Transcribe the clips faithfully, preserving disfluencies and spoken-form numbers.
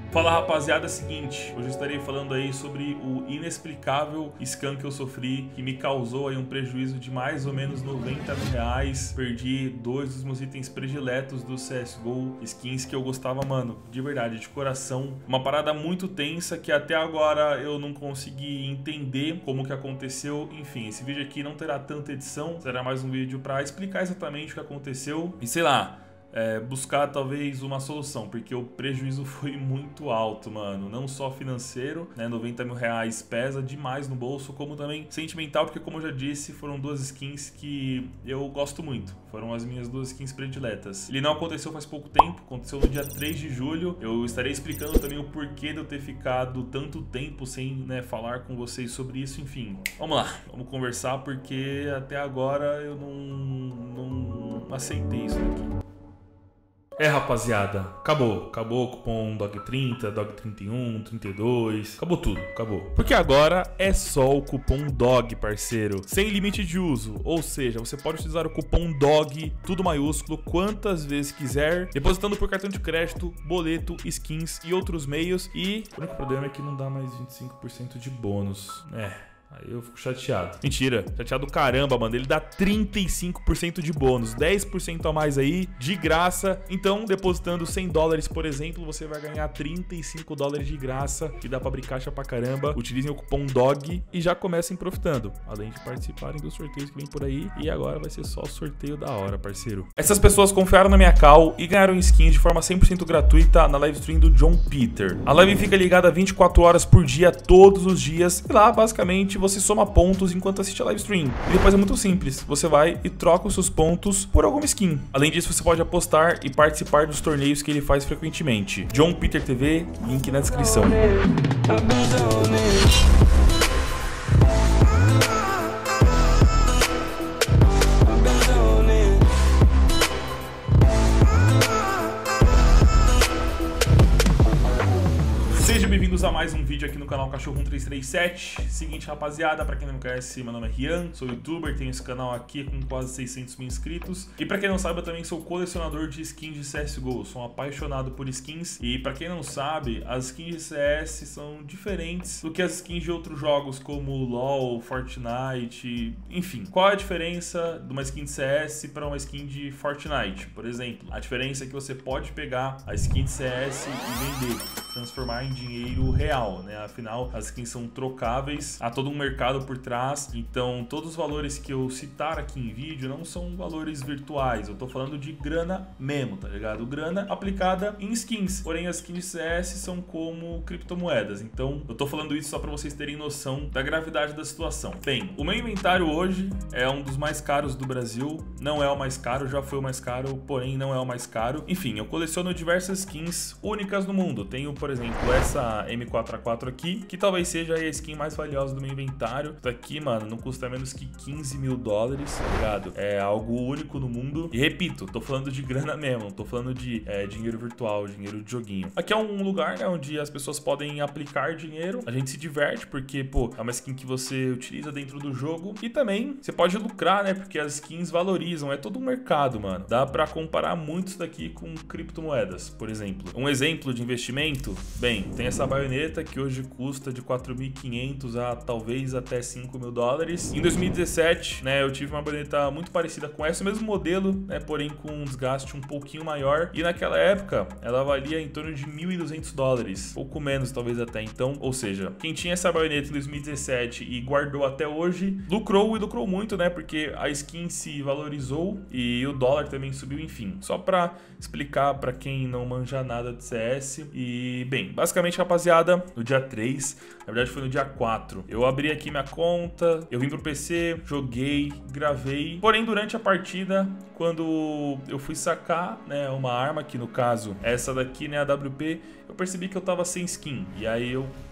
Fala rapaziada, é o seguinte, hoje eu estarei falando aí sobre o inexplicável scam que eu sofri, que me causou aí um prejuízo de mais ou menos noventa mil reais. Perdi dois dos meus itens prediletos do C S G O, skins que eu gostava, mano, de verdade, de coração. Uma parada muito tensa que até agora eu não consegui entender como que aconteceu. Enfim, esse vídeo aqui não terá tanta edição, será mais um vídeo pra explicar exatamente o que aconteceu e sei lá, É, buscar talvez uma solução, porque o prejuízo foi muito alto, mano. Não só financeiro, né? noventa mil reais pesa demais no bolso, como também sentimental, porque como eu já disse, foram duas skins que eu gosto muito. Foram as minhas duas skins prediletas. Ele não aconteceu faz pouco tempo, aconteceu no dia três de julho. Eu estarei explicando também o porquê de eu ter ficado tanto tempo sem, né, falar com vocês sobre isso, enfim. Vamos lá, vamos conversar, porque até agora eu não, não aceitei isso aqui. É, rapaziada, acabou, acabou o cupom D O G trinta, D O G trinta e um, trinta e dois, acabou tudo, acabou. Porque agora é só o cupom D O G, parceiro, sem limite de uso, ou seja, você pode utilizar o cupom D O G, tudo maiúsculo, quantas vezes quiser, depositando por cartão de crédito, boleto, skins e outros meios. E o único problema é que não dá mais vinte e cinco por cento de bônus, é... Aí eu fico chateado. Mentira, chateado caramba, mano. Ele dá trinta e cinco por cento de bônus, dez por cento a mais aí, de graça. Então, depositando cem dólares, por exemplo, você vai ganhar trinta e cinco dólares de graça, que dá pra abrir caixa pra caramba. Utilizem o cupom D O G e já comecem profitando, além de participarem dos sorteios que vem por aí. E agora vai ser só sorteio da hora, parceiro. Essas pessoas confiaram na minha call e ganharam skins de forma cem por cento gratuita na live stream do John Peter. A live fica ligada vinte e quatro horas por dia, todos os dias. E lá, basicamente, você soma pontos enquanto assiste a live stream. E depois é muito simples, você vai e troca os seus pontos por alguma skin. Além disso, você pode apostar e participar dos torneios que ele faz frequentemente. John Peter T V, link na descrição. Sejam bem-vindos a mais um vídeo aqui no canal Cachorro um três três sete. Seguinte, rapaziada, pra quem não me conhece, meu nome é Rian, sou youtuber, tenho esse canal aqui com quase seiscentos mil inscritos. E pra quem não sabe, eu também sou colecionador de skins de C S G O, sou um apaixonado por skins. E pra quem não sabe, as skins de C S são diferentes do que as skins de outros jogos como LoL, Fortnite, enfim. Qual é a diferença de uma skin de C S para uma skin de Fortnite, por exemplo? A diferença é que você pode pegar a skin de C S e vender, transformar em dinheiro real, né? Afinal, as skins são trocáveis, há todo um mercado por trás, então todos os valores que eu citar aqui em vídeo não são valores virtuais, eu tô falando de grana mesmo, tá ligado? Grana aplicada em skins, porém as skins de C S são como criptomoedas, então eu tô falando isso só pra vocês terem noção da gravidade da situação. Bem, o meu inventário hoje é um dos mais caros do Brasil, não é o mais caro, já foi o mais caro, porém não é o mais caro. Enfim, eu coleciono diversas skins únicas no mundo, tenho, por exemplo, essa M quatro A quatro aqui, que talvez seja a skin mais valiosa do meu inventário. Isso aqui, mano, não custa menos que quinze mil dólares, tá ligado? É algo único no mundo. E repito, tô falando de grana mesmo, tô falando de é, dinheiro virtual, dinheiro de joguinho. Aqui é um lugar, né, onde as pessoas podem aplicar dinheiro, a gente se diverte, porque, pô, é uma skin que você utiliza dentro do jogo e também você pode lucrar, né, porque as skins valorizam, é todo um mercado, mano. Dá pra comparar muito isso daqui com criptomoedas, por exemplo. Um exemplo de investimento, bem, tem essa baioneta que hoje custa de quatro mil e quinhentos a talvez até cinco mil dólares. Em dois mil e dezessete, né, eu tive uma baioneta muito parecida com essa, o mesmo modelo, né, porém com um desgaste um pouquinho maior. E naquela época, ela valia em torno de mil e duzentos dólares, pouco menos talvez até então. Ou seja, quem tinha essa baioneta em dois mil e dezessete e guardou até hoje, lucrou e lucrou muito, né, porque a skin se valorizou e o dólar também subiu, enfim. Só pra explicar pra quem não manja nada de C S. E, bem, basicamente, rapaziada, no dia três, na verdade foi no dia quatro, eu abri aqui minha conta, eu vim pro P C, joguei, gravei, porém durante a partida, quando eu fui sacar, né, uma arma, que no caso essa daqui, né, a W P, eu percebi que eu tava sem skin, e aí eu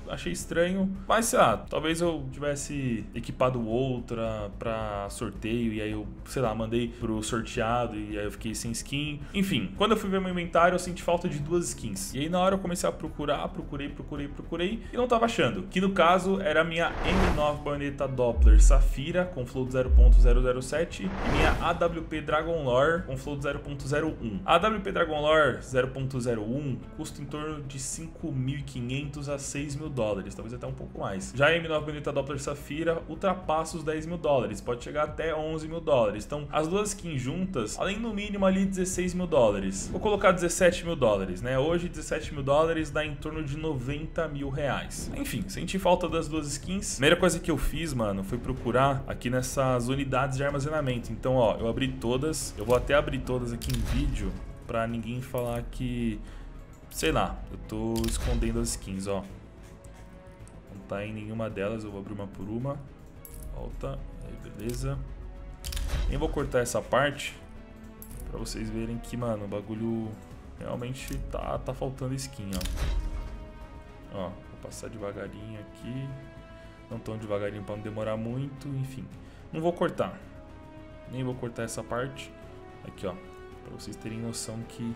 achei estranho. Mas, sei lá, talvez eu tivesse equipado outra pra sorteio e aí eu, sei lá, mandei pro sorteado e aí eu fiquei sem skin. Enfim, quando eu fui ver meu inventário, eu senti falta de duas skins. E aí na hora eu comecei a procurar, procurei, procurei, procurei e não tava achando. Que no caso era a minha M nove baioneta Doppler Safira com float zero ponto zero zero sete e minha A W P Dragon Lore com float zero ponto zero um. A A W P Dragon Lore zero ponto zero um custa em torno de cinco mil e quinhentos a seis mil dólares, talvez até um pouco mais. Já a M nove baioneta Doppler Safira ultrapassa os dez mil dólares, pode chegar até onze mil dólares. Então as duas skins juntas, além no mínimo ali dezesseis mil dólares. Vou colocar dezessete mil dólares, né? Hoje dezessete mil dólares dá em torno de noventa mil reais. Enfim, senti falta das duas skins. Primeira coisa que eu fiz, mano, foi procurar aqui nessas unidades de armazenamento. Então, ó, eu abri todas. Eu vou até abrir todas aqui em vídeo pra ninguém falar que, sei lá, eu tô escondendo as skins, ó. Não tá em nenhuma delas, eu vou abrir uma por uma. Volta, aí beleza. Nem vou cortar essa parte pra vocês verem que, mano, o bagulho realmente tá, tá faltando skin, ó. Ó, vou passar devagarinho aqui. Não tão devagarinho pra não demorar muito, enfim. Não vou cortar. Nem vou cortar essa parte. Aqui, ó. Pra vocês terem noção que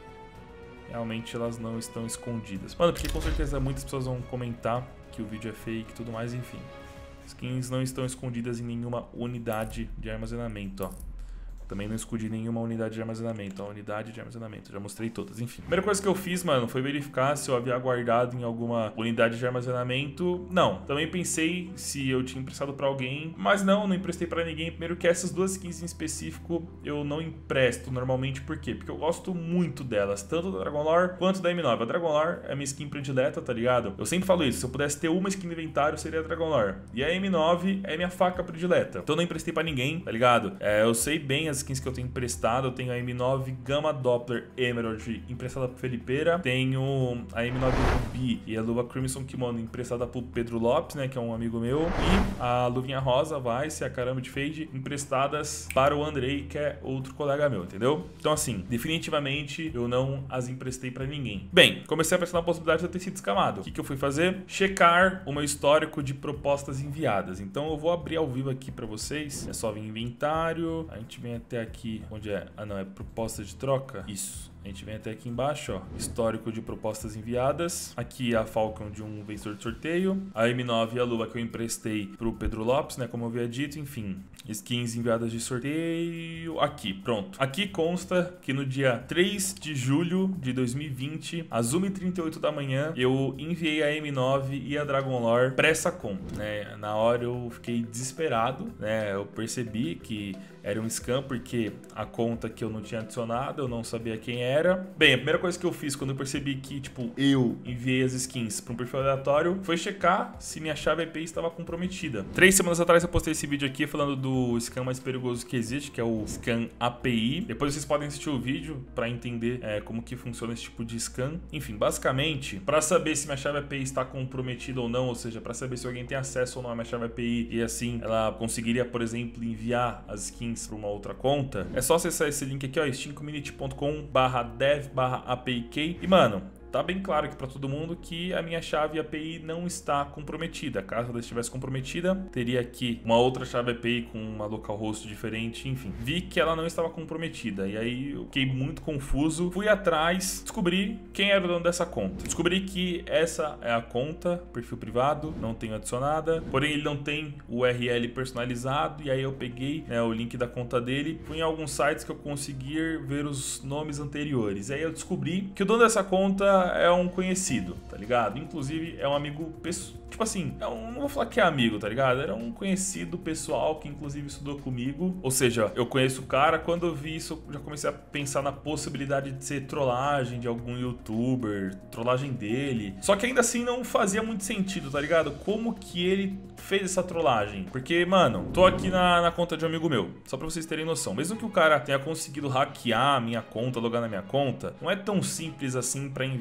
realmente elas não estão escondidas. Mano, porque com certeza muitas pessoas vão comentar que o vídeo é fake e tudo mais, enfim. Skins não estão escondidas em nenhuma unidade de armazenamento, ó. Também não escondi nenhuma unidade de armazenamento, ó, unidade de armazenamento, já mostrei todas, enfim. Primeira coisa que eu fiz, mano, foi verificar se eu havia guardado em alguma unidade de armazenamento. Não, também pensei se eu tinha emprestado pra alguém, mas não, não emprestei pra ninguém. Primeiro que essas duas skins em específico eu não empresto normalmente, por quê? Porque eu gosto muito delas, tanto da Dragon Lore quanto da M nove. A Dragon Lore é minha skin predileta, tá ligado? Eu sempre falo isso, se eu pudesse ter uma skin no inventário seria a Dragon Lore. E a M nove é minha faca predileta, então eu não emprestei pra ninguém, tá ligado? É, eu sei bem as skins que eu tenho emprestado. Eu tenho a M nove Gamma Doppler Emerald emprestada pro Felipeira, tenho a M nove Ruby e a luva Crimson Kimono emprestada pro Pedro Lopes, né, que é um amigo meu, e a luvinha rosa Vice e a Caramba de Fade emprestadas para o Andrei, que é outro colega meu, entendeu? Então assim, definitivamente eu não as emprestei para ninguém. Bem, comecei a pensar na possibilidade de eu ter sido escamado. O que que eu fui fazer? Checar o meu histórico de propostas enviadas. Então eu vou abrir ao vivo aqui para vocês. É só vir em inventário, a gente vem até aqui. Onde é? Ah, não, é proposta de troca? Isso. A gente vem até aqui embaixo, ó. Histórico de propostas enviadas. Aqui a Falcon de um vencedor de sorteio. A M nove e a luva que eu emprestei pro Pedro Lopes, né? Como eu havia dito, enfim. Skins enviadas de sorteio. Aqui, pronto. Aqui consta que no dia três de julho de dois mil e vinte, às uma e trinta e oito da manhã, eu enviei a M nove e a Dragon Lore pra essa conta, né? Na hora eu fiquei desesperado, né? Eu percebi que era um scam porque a conta que eu não tinha adicionado, eu não sabia quem era. Bem, a primeira coisa que eu fiz quando eu percebi que, tipo, eu enviei as skins para um perfil aleatório foi checar se minha chave I P estava comprometida. Três semanas atrás eu postei esse vídeo aqui falando do scam mais perigoso que existe, que é o scam A P I. Depois vocês podem assistir o vídeo para entender é, como que funciona esse tipo de scam. Enfim, basicamente, para saber se minha chave I P I está comprometida ou não, ou seja, para saber se alguém tem acesso ou não à minha chave I P I e assim ela conseguiria, por exemplo, enviar as skins para uma outra conta, é só acessar esse link aqui, ó, steam community ponto com barra dev barra A P I key. E mano, tá bem claro aqui para todo mundo que a minha chave A P I não está comprometida. Caso ela estivesse comprometida, teria aqui uma outra chave A P I com uma localhost diferente, enfim. Vi que ela não estava comprometida e aí eu fiquei muito confuso. Fui atrás, descobri quem era o dono dessa conta. Descobri que essa é a conta, perfil privado, não tenho adicionada, porém ele não tem o U R L personalizado e aí eu peguei, né, o link da conta dele, fui em alguns sites que eu consegui ver os nomes anteriores. E aí eu descobri que o dono dessa conta é um conhecido, tá ligado? Inclusive é um amigo pessoal, tipo assim, é um, não vou falar que é amigo, tá ligado? Era um conhecido pessoal que inclusive estudou comigo, ou seja, eu conheço o cara. Quando eu vi isso, eu já comecei a pensar na possibilidade de ser trollagem de algum youtuber, trollagem dele, só que ainda assim não fazia muito sentido, tá ligado? Como que ele fez essa trollagem? Porque, mano, tô aqui na, na conta de um amigo meu, só pra vocês terem noção, mesmo que o cara tenha conseguido hackear a minha conta, logar na minha conta, não é tão simples assim pra enviar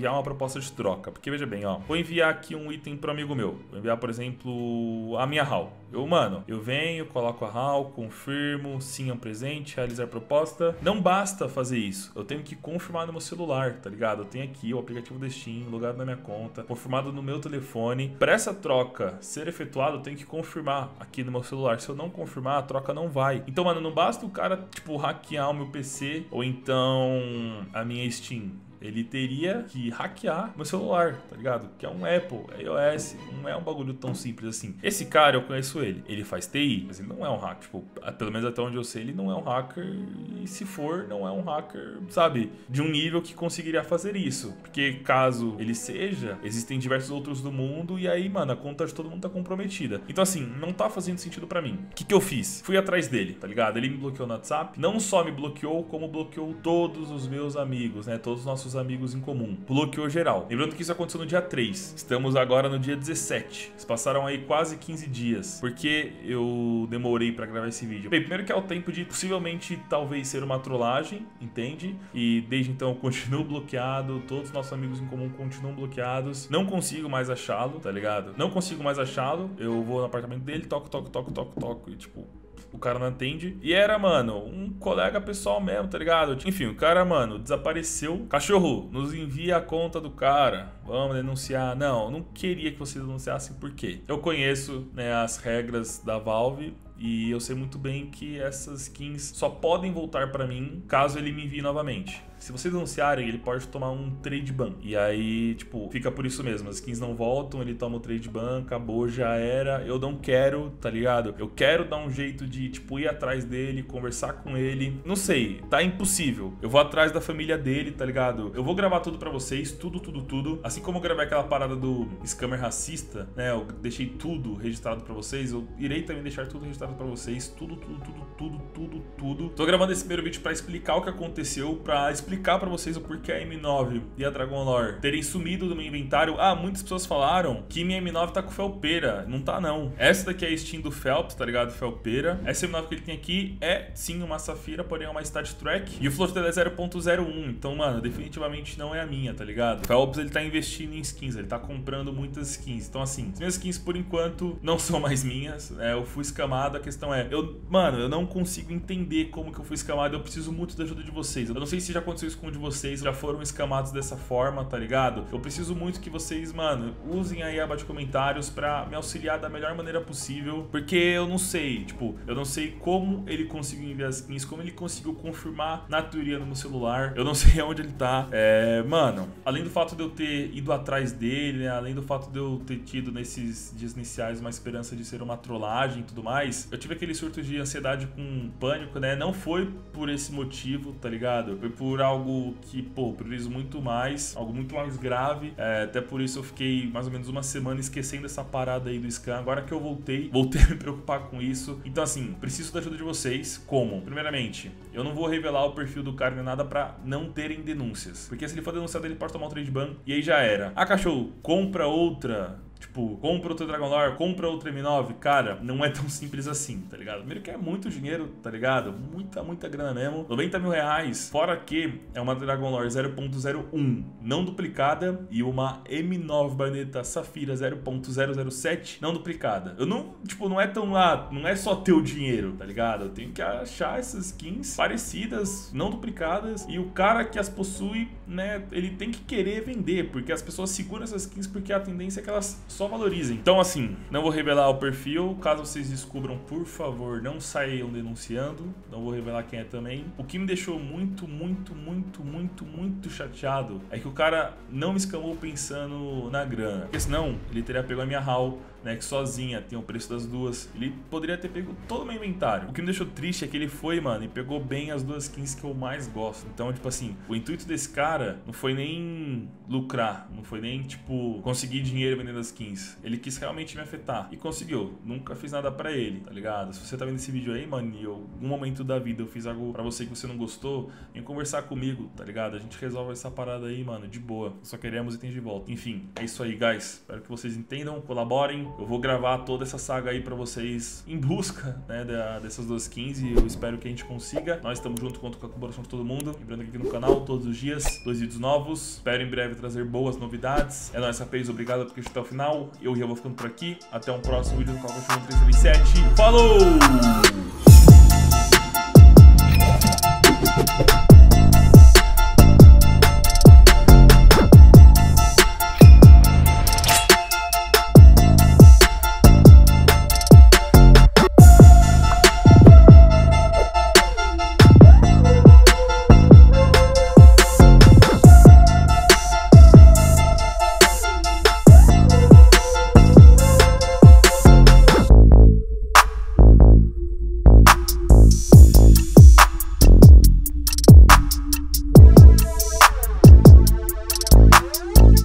enviar uma proposta de troca. Porque veja bem, ó, vou enviar aqui um item pro amigo meu. Vou enviar, por exemplo, a minha haul. Eu, mano, eu venho, coloco a haul, confirmo, sim é um presente, realizar proposta. Não basta fazer isso. Eu tenho que confirmar no meu celular, tá ligado? Eu tenho aqui o aplicativo da Steam, logado na minha conta, confirmado no meu telefone. Para essa troca ser efetuada, eu tenho que confirmar aqui no meu celular. Se eu não confirmar, a troca não vai. Então, mano, não basta o cara, tipo, hackear o meu P C ou então a minha Steam. Ele teria que hackear meu celular, tá ligado? Que é um Apple, é iOS, não é um bagulho tão simples assim. Esse cara, eu conheço ele, ele faz T I, mas ele não é um hacker, tipo, pelo menos até onde eu sei, ele não é um hacker, e se for, não é um hacker, sabe, de um nível que conseguiria fazer isso. Porque caso ele seja, existem diversos outros do mundo, e aí, mano, a conta de todo mundo tá comprometida. Então, assim, não tá fazendo sentido pra mim. O que que eu fiz? Fui atrás dele, tá ligado? Ele me bloqueou no WhatsApp, não só me bloqueou, como bloqueou todos os meus amigos, né, todos os nossos amigos em comum. Bloqueou geral. Lembrando que isso aconteceu no dia três. Estamos agora no dia dezessete. Se passaram aí quase quinze dias. Por que eu demorei pra gravar esse vídeo? Bem, primeiro que é o tempo de possivelmente talvez ser uma trollagem, entende? E desde então eu continuo bloqueado, todos os nossos amigos em comum continuam bloqueados. Não consigo mais achá-lo, tá ligado? Não consigo mais achá-lo. Eu vou no apartamento dele, toco, toco, toco, toco, toco e tipo... o cara não atende. E era, mano, um colega pessoal mesmo, tá ligado? Enfim, o cara, mano, desapareceu. Cachorro, nos envia a conta do cara. Vamos denunciar. Não, não queria que vocês denunciassem, por quê? Eu conheço, né, as regras da Valve. E eu sei muito bem que essas skins só podem voltar pra mim caso ele me envie novamente. Se vocês denunciarem, ele pode tomar um trade ban. E aí, tipo, fica por isso mesmo. As skins não voltam, ele toma o trade ban, acabou, já era. Eu não quero, tá ligado? Eu quero dar um jeito de, tipo, ir atrás dele, conversar com ele. Não sei, tá impossível. Eu vou atrás da família dele, tá ligado? Eu vou gravar tudo pra vocês, tudo, tudo, tudo. Assim como eu gravei aquela parada do scammer racista, né? Eu deixei tudo registrado pra vocês. Eu irei também deixar tudo registrado pra vocês. Tudo, tudo, tudo, tudo, tudo, tudo. Tô gravando esse primeiro vídeo pra explicar o que aconteceu, pra explicar explicar pra vocês o porquê a M nove e a Dragon Lore terem sumido do meu inventário. Ah, muitas pessoas falaram que minha M nove tá com felpeira. Não tá, não. Essa daqui é a Steam do Phelps, tá ligado? Felpeira. Essa M nove que ele tem aqui é, sim, uma Safira, porém é uma Stat Track. E o float dela é zero ponto zero um. Então, mano, definitivamente não é a minha, tá ligado? O Phelps, ele tá investindo em skins. Ele tá comprando muitas skins. Então, assim, as minhas skins, por enquanto, não são mais minhas. É, eu fui escamado. A questão é, eu, mano, eu não consigo entender como que eu fui escamado. Eu preciso muito da ajuda de vocês. Eu não sei se já aconteceu isso com um de vocês, já foram escamados dessa forma, tá ligado? Eu preciso muito que vocês, mano, usem aí a aba de comentários pra me auxiliar da melhor maneira possível, porque eu não sei, tipo, eu não sei como ele conseguiu enviar as skins, como ele conseguiu confirmar na teoria no meu celular, eu não sei onde ele tá. É, mano, além do fato de eu ter ido atrás dele, né, além do fato de eu ter tido nesses dias iniciais uma esperança de ser uma trollagem e tudo mais, eu tive aquele surto de ansiedade com pânico, né? Não foi por esse motivo, tá ligado? Foi por algo que, pô, priorizo muito mais, algo muito mais grave. É, até por isso eu fiquei mais ou menos uma semana esquecendo essa parada aí do scam. Agora que eu voltei, voltei a me preocupar com isso. Então, assim, preciso da ajuda de vocês. Como? Primeiramente, eu não vou revelar o perfil do cara nem nada pra não terem denúncias. Porque se ele for denunciado, ele pode tomar um trade ban e aí já era. Ah, cachorro, compra outra... Tipo, compra outro Dragon Lore, compra outro M nove. Cara, não é tão simples assim, tá ligado? Primeiro que é muito dinheiro, tá ligado? Muita, muita grana mesmo. noventa mil reais. Fora que é uma Dragon Lore zero ponto zero um não duplicada e uma M nove Bayonetta Safira zero ponto zero zero sete não duplicada. Eu não, tipo, não é tão lá, não é só ter o dinheiro, tá ligado? Eu tenho que achar essas skins parecidas, não duplicadas, e o cara que as possui, né, ele tem que querer vender, porque as pessoas seguram essas skins porque a tendência é que elas só valorizem. Então, assim, não vou revelar o perfil. Caso vocês descubram, por favor, não saiam denunciando. Não vou revelar quem é também. O que me deixou muito, muito, muito, muito, muito chateado é que o cara não me escamou pensando na grana. Porque senão, ele teria pego a minha haul, né, que sozinha tem o preço das duas. Ele poderia ter pego todo o meu inventário. O que me deixou triste é que ele foi, mano, e pegou bem as duas skins que eu mais gosto. Então, tipo assim, o intuito desse cara não foi nem lucrar, não foi nem, tipo, conseguir dinheiro vendendo as skins. skins. Ele quis realmente me afetar. E conseguiu. Nunca fiz nada pra ele, tá ligado? Se você tá vendo esse vídeo aí, mano, e eu, em algum momento da vida eu fiz algo pra você que você não gostou, vem conversar comigo, tá ligado? A gente resolve essa parada aí, mano, de boa. Só queremos itens de volta. Enfim, é isso aí, guys. Espero que vocês entendam, colaborem. Eu vou gravar toda essa saga aí pra vocês em busca, né, da, dessas duas skins e eu espero que a gente consiga. Nós estamos junto, conto com a colaboração de todo mundo. Lembrando que aqui no canal, todos os dias, dois vídeos novos. Espero em breve trazer boas novidades. É nóis, rapaz. Obrigado por assistir até o final. Eu já vou ficando por aqui. Até um próximo vídeo no canal Cachorro três três sete. Falou!